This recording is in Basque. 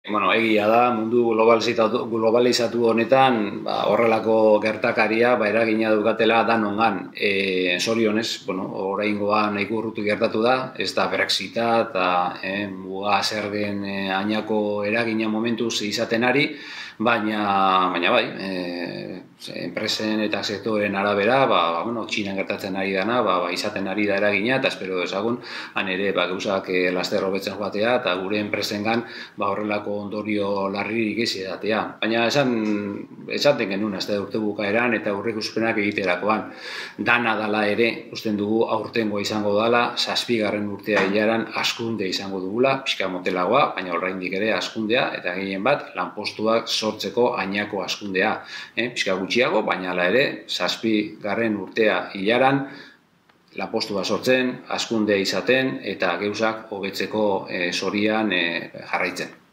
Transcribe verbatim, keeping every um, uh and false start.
Bueno, egia da, mundu globalizatu, globalizatu honetan ba, horrelako gertakaria ba, eragina dukatela danongan. E, sorionez, bueno, oraingoa nahiko urrutu gertatu da, ez da Brexita eta e, muga zer den e, ainako eragina momentuz izaten ari, baina, baina bai, e, enpresen eta sektoren arabera, ba, ba, bueno, Txinan gertatzen ari dana, ba, ba, izaten ari da eragina, eta espero dezagun, han ere, ba, gauzak e, laster hobetzen joatea, eta gure enpresengan, ba, horrelako ondorio larririk ez edatea. Baina esan, esaten genuen, ez da urte bukaeran, eta aurreikuspenak egiterakoan, dana dala ere, usten dugu aurtengoa izango dala, zazpigarren urtea hilaran askunde izango dugula, pixka motelagoa, baina oraindik ere askundea, eta gehien bat, lanpostuak sortzeko ainako askundea. Eh? Pixka gutxiago, baina hala ere, zazpigarren urtea hilaran, lanpostua sortzen, askundea izaten, eta geuzak hobetzeko eh, sorian eh, jarraitzen.